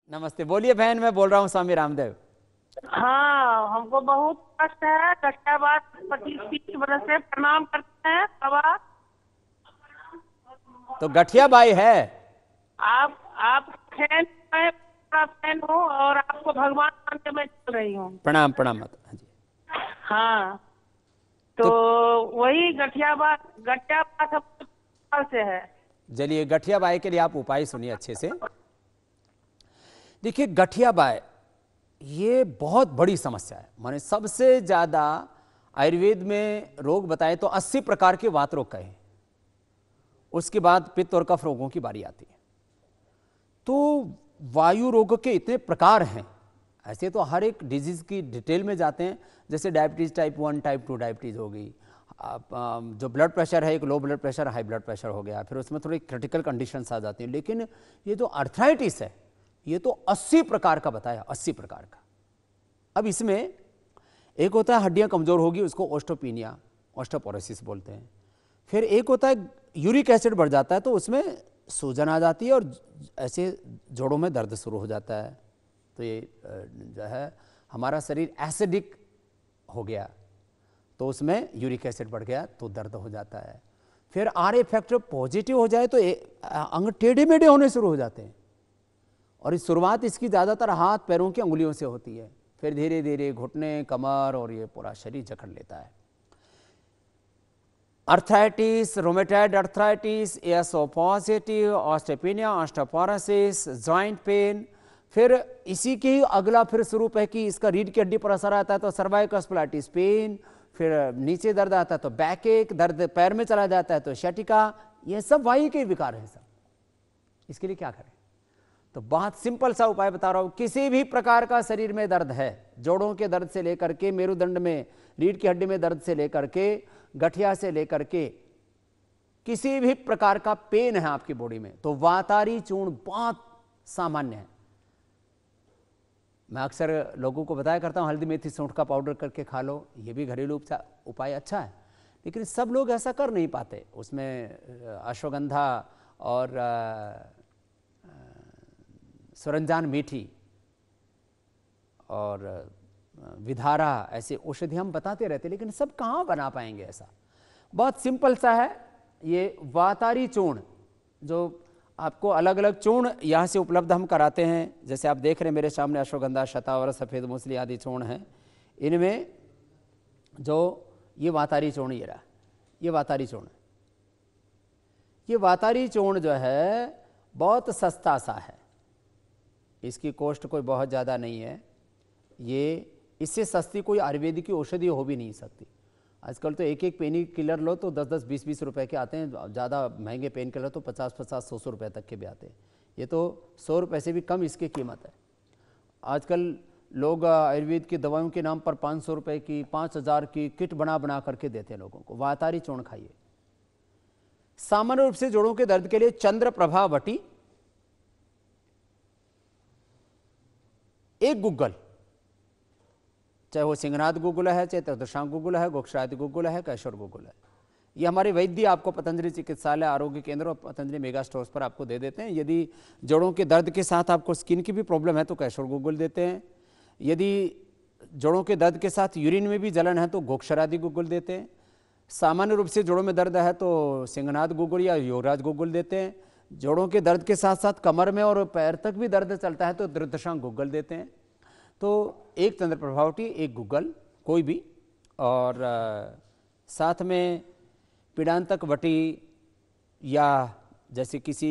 नमस्ते। बोलिए बहन, मैं बोल रहा हूँ स्वामी रामदेव। हाँ, हमको बहुत कष्ट है। कष्टाबाद 25-30 बरस से प्रणाम करते हैं बाबा। तो गठिया बाई है। आप फैन, मैं बड़ा फैन हूँ और आपको भगवान मान के मैं चल रही हूँ। प्रणाम प्रणाम माता। हाँ जी। हाँ, तो तो वही गठियाबाद हम साल से है। चलिए, गठिया बाई के लिए आप उपाय सुनिए अच्छे से। देखिए, गठिया बाई ये बहुत बड़ी समस्या है। माने सबसे ज्यादा आयुर्वेद में रोग बताए तो 80 प्रकार के वात रोग कहे। उसके बाद पित्त और कफ रोगों की बारी आती है। तो वायु रोग के इतने प्रकार हैं। ऐसे तो हर एक डिजीज की डिटेल में जाते हैं। जैसे डायबिटीज टाइप 1 टाइप 2 डायबिटीज हो गई। जो ब्लड प्रेशर है, एक low blood pressure high blood pressure हो गया, फिर उसमें थोड़ी क्रिटिकल कंडीशंस आ जाती हैं। लेकिन ये जो अर्थराइटिस है, ये तो 80 प्रकार का बताया, 80 प्रकार का। अब इसमें एक होता है हड्डियां कमजोर होगी, उसको ओस्टोपीनिया, ऑस्टोपोरोसिस बोलते हैं। फिर एक होता है यूरिक एसिड बढ़ जाता है, तो उसमें सूजन आ जाती है और ऐसे जोड़ों में दर्द शुरू हो जाता है। तो ये जो है हमारा शरीर एसिडिक हो गया, तो उसमें यूरिक एसिड बढ़ गया तो दर्द हो जाता है। फिर आर फैक्टर पॉजिटिव हो जाए तो अंग टेढ़े मेढ़े होने शुरू हो जाते हैं। और इस शुरुआत इसकी ज़्यादातर हाथ पैरों की अंगुलियों से होती है। फिर धीरे धीरे घुटने, कमर और ये पूरा शरीर जकड़ लेता है। अर्थराइटिस, रोमेटॉइड अर्थराइटिस, एसोफॉसिटी, ऑस्टियोपेनिया, ऑस्टियोपोरोसिस, जॉइंट पेन। फिर इसी के ही अगला फिर स्वरूप है कि इसका रीढ़ की हड्डी पर असर आता है तो सर्वाइकल स्प्लाइटिस पेन। फिर नीचे दर्द आता है तो बैक एक, दर्द पैर में चला जाता है तो शटिका। ये सब वायु के विकार हैं सब। इसके लिए क्या करें? तो बहुत सिंपल सा उपाय बता रहा हूं। किसी भी प्रकार का शरीर में दर्द है, जोड़ों के दर्द से लेकर के मेरुदंड में रीढ़ की हड्डी में दर्द से लेकर के गठिया से लेकर के किसी भी प्रकार का पेन है आपकी बॉडी में, तो वातारी चूर्ण बहुत सामान्य है। मैं अक्सर लोगों को बताया करता हूं, हल्दी मेथी सौंठ का पाउडर करके खा लो, ये भी घरेलू उपाय अच्छा है। लेकिन सब लोग ऐसा कर नहीं पाते। उसमें अश्वगंधा और सुरंजान मीठी और विधारा ऐसे औषधि हम बताते रहते, लेकिन सब कहाँ बना पाएंगे ऐसा। बहुत सिंपल सा है ये वातारी चूर्ण, जो आपको अलग अलग चूर्ण यहाँ से उपलब्ध हम कराते हैं। जैसे आप देख रहे हैं मेरे सामने अश्वगंधा, शतावर, सफ़ेद मूसली आदि चूर्ण हैं। इनमें जो ये वातारी चूर्ण, ये रहा, ये वातारी चूर्ण। ये वातारी चूर्ण जो है बहुत सस्ता सा है, इसकी कॉस्ट कोई बहुत ज़्यादा नहीं है। ये इससे सस्ती कोई आयुर्वेदिक की औषधि हो भी नहीं सकती। आजकल तो एक एक पेन किलर लो तो 10-10, 20-20 रुपए के आते हैं। ज़्यादा महंगे पेन किलर तो 50-50, 100 रुपए तक के भी आते हैं। ये तो 100 रुपये से भी कम इसकी कीमत है। आजकल लोग आयुर्वेद की दवाओं के नाम पर 500 रुपये की, 5000 की किट बना बना करके देते हैं लोगों को। वातारी चूर्ण खाइए। सामान्य रूप से जोड़ों के दर्द के लिए चंद्र प्रभा वटी, एक गुग्गल, चाहे वो सिंहनाद गुग्गुल है, चाहे त्रिदशांग गुग्गुल है, गोक्षरादि गुग्गुल है, कैशोर गुग्गुल है। ये हमारे वैद्य आपको पतंजलि चिकित्सालय, आरोग्य केंद्र और पतंजलि मेगा स्टोर्स पर आपको दे देते हैं। यदि जोड़ों के दर्द के साथ आपको स्किन की भी प्रॉब्लम है तो कैशोर गुग्गुल देते हैं। यदि जोड़ों के दर्द के साथ यूरिन में भी जलन है तो गोक्षरादि गुग्गुल देते हैं। सामान्य रूप से जोड़ों में दर्द है तो सिंहनाद गुग्गुल या योगराज गुग्गुल देते हैं। जोड़ों के दर्द के साथ साथ कमर में और पैर तक भी दर्द चलता है तो त्रिदशांग गुग्गल देते हैं। तो एक चंद्र प्रभावटी, एक गुग्गल कोई भी, और साथ में पीड़ांतक वटी, या जैसे किसी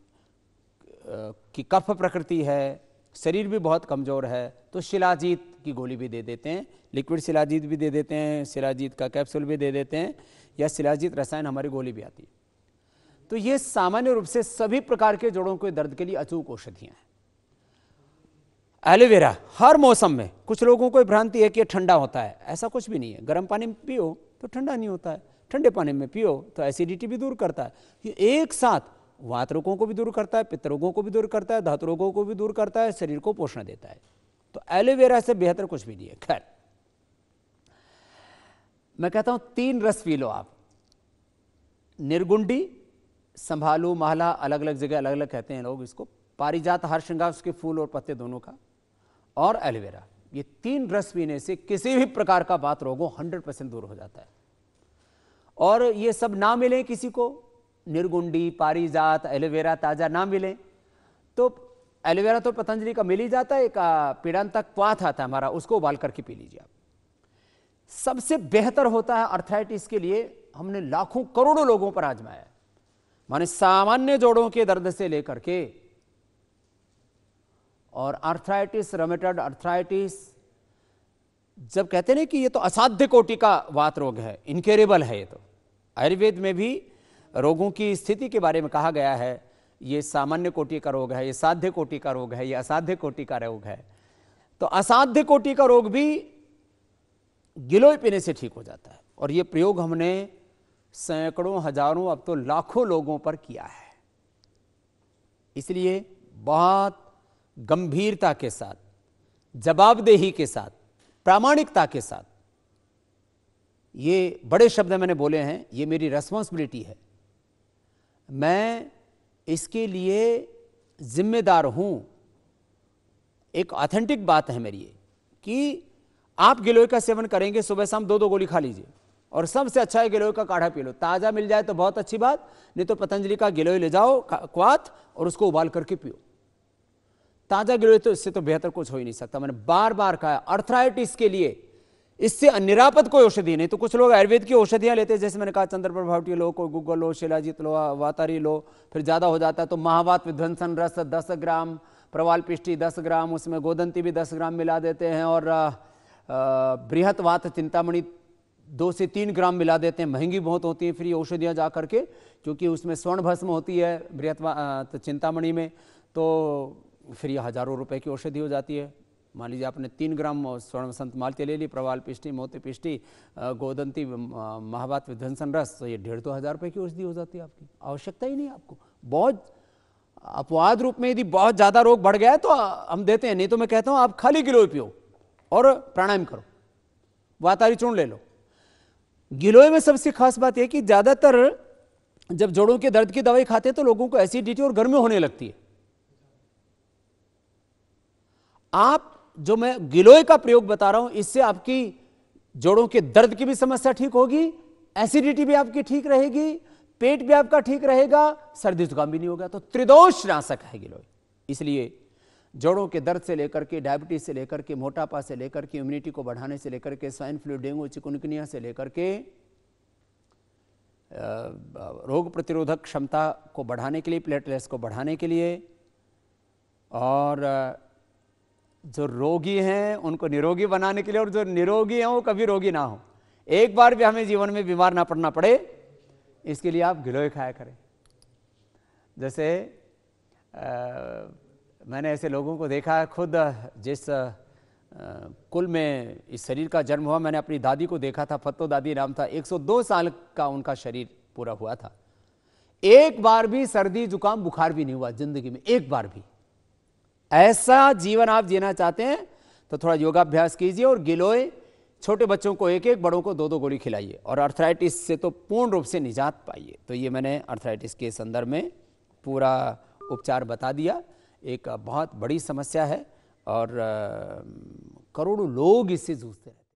की कफ प्रकृति है, शरीर भी बहुत कमज़ोर है, तो शिलाजीत की गोली भी दे देते हैं। लिक्विड शिलाजीत भी दे देते हैं, शिलाजीत का कैप्सूल भी दे देते हैं, या शिलाजीत रसायन हमारी गोली भी आती है। तो ये सामान्य रूप से सभी प्रकार के जोड़ों के दर्द के लिए अचूक औषधियाँ हैं। एलोवेरा हर मौसम में, कुछ लोगों को भ्रांति है कि ठंडा होता है, ऐसा कुछ भी नहीं है। गर्म पानी में पियो तो ठंडा नहीं होता है, ठंडे पानी में पियो तो एसिडिटी भी दूर करता है। ये एक साथ वात रोगों को भी दूर करता है, पित्त रोगों को भी दूर करता है, धातु रोगों को भी दूर करता है, शरीर को पोषण देता है। तो एलोवेरा से बेहतर कुछ भी नहीं है। खैर, मैं कहता हूं 3 रस पी लो आप। निर्गुंडी, संभालू, महला, अलग अलग जगह अलग अलग कहते हैं लोग इसको। पारिजात हरशृंगार उसके फूल और पत्ते दोनों का, और एलोवेरा, ये 3 रस पीने से किसी भी प्रकार का वात रोग 100% दूर हो जाता है। और ये सब ना मिले किसी को, निर्गुंडी, पारिजात, एलोवेरा ताजा ना मिले, तो एलोवेरा तो पतंजलि का मिल ही जाता है, एक पीड़ांतक क्वाथ आता है हमारा, उसको उबाल करके पी लीजिए आप। सबसे बेहतर होता है अर्थराइटिस के लिए, हमने लाखों करोड़ों लोगों पर आजमाया है, माने सामान्य जोड़ों के दर्द से लेकर के और अर्थराइटिस, रोमेटॉइड अर्थराइटिस, जब कहते हैं कि ये तो असाध्य कोटि का वात रोग है, इनक्योरेबल है, ये तो आयुर्वेद में भी रोगों की स्थिति के बारे में कहा गया है, ये सामान्य कोटि का रोग है, ये साध्य कोटि का रोग है, ये असाध्य कोटि का रोग है। तो असाध्य कोटि का रोग भी गिलोय पीने से ठीक हो जाता है, और ये प्रयोग हमने सैकड़ों, हजारों, अब तो लाखों लोगों पर किया है। इसलिए बहुत गंभीरता के साथ, जवाबदेही के साथ, प्रामाणिकता के साथ, ये बड़े शब्द मैंने बोले हैं, ये मेरी रेस्पॉन्सिबिलिटी है, मैं इसके लिए जिम्मेदार हूं। एक ऑथेंटिक बात है मेरी ये कि आप गिलोय का सेवन करेंगे, सुबह शाम 2-2 गोली खा लीजिए, और सबसे अच्छा है गिलोय का काढ़ा पी लो, ताजा मिल जाए तो बहुत अच्छी बात, नहीं तो पतंजलि का गिलोय ले जाओ क्वाथ और उसको उबाल करके पियो। ताजा गिलोय तो इससे तो बेहतर कुछ हो ही नहीं सकता। मैंने बार बार कहा, अर्थराइटिस के लिए इससे निरापद कोई औषधि नहीं। तो कुछ लोग आयुर्वेद की औषधियां लेते हैं, जैसे मैंने कहा चंद्र प्रभावटी लो, कोई गुग्गल लो, शिलाजीत लो, वातारी लो, फिर ज्यादा हो जाता है तो महावात विध्वंसन रस 10 ग्राम, प्रवाल पिष्टी 10 ग्राम, उसमें गोदंती भी 10 ग्राम मिला देते हैं, और बृहत वात चिंतामणि 2 से 3 ग्राम मिला देते हैं। महंगी बहुत होती है फिर ये औषधियाँ जा करके, क्योंकि उसमें स्वर्ण भस्म होती है बृहत चिंतामणि में, तो फिर ये हजारों रुपए की औषधि हो जाती है। मान लीजिए आपने 3 ग्राम स्वर्ण संत माल्य ले ली, प्रवाल पिष्टी, मोती पिष्टी, गोदंती, महावात विध्वंसन रस, तो ये 1,500-2 हज़ार रुपये की औषधि हो जाती है आपकी। आवश्यकता ही नहीं आपको। बहुत अपवाद रूप में यदि बहुत ज़्यादा रोग बढ़ गया है तो हम देते हैं, नहीं तो मैं कहता हूँ आप खाली गिलोय पियो और प्राणायाम करो, वातारी चूर्ण ले लो। गिलोय में सबसे खास बात यह कि ज़्यादातर जब जोड़ों के दर्द की दवाई खाते हैं तो लोगों को एसिडिटी और गर्मी होने लगती है। आप जो मैं गिलोय का प्रयोग बता रहा हूं, इससे आपकी जोड़ों के दर्द की भी समस्या ठीक होगी, एसिडिटी भी आपकी ठीक रहेगी, पेट भी आपका ठीक रहेगा, सर्दी जुकाम भी नहीं होगा। तो त्रिदोष नाशक है गिलोय। इसलिए जोड़ों के दर्द से लेकर के, डायबिटीज से लेकर के, मोटापा से लेकर के, इम्यूनिटी को बढ़ाने से लेकर के, स्वाइन फ्लू, डेंगू, चिकुनगुनिया से लेकर के रोग प्रतिरोधक क्षमता को बढ़ाने के लिए, प्लेटलेट्स को बढ़ाने के लिए, और जो रोगी हैं उनको निरोगी बनाने के लिए, और जो निरोगी हैं वो कभी रोगी ना हो, एक बार भी हमें जीवन में बीमार ना पड़ना पड़े, इसके लिए आप गिलोय खाया करें। जैसे मैंने ऐसे लोगों को देखा है, खुद जिस कुल में इस शरीर का जन्म हुआ, मैंने अपनी दादी को देखा था, फत्तो दादी नाम था, 102 साल का उनका शरीर पूरा हुआ था, एक बार भी सर्दी जुकाम बुखार भी नहीं हुआ जिंदगी में, एक बार भी। ऐसा जीवन आप जीना चाहते हैं तो थोड़ा योगाभ्यास कीजिए, और गिलोय छोटे बच्चों को 1-1, बड़ों को 2-2 गोली खिलाइए, और अर्थराइटिस से तो पूर्ण रूप से निजात पाइए। तो ये मैंने अर्थराइटिस के संदर्भ में पूरा उपचार बता दिया। एक बहुत बड़ी समस्या है और करोड़ों लोग इससे जूझते हैं।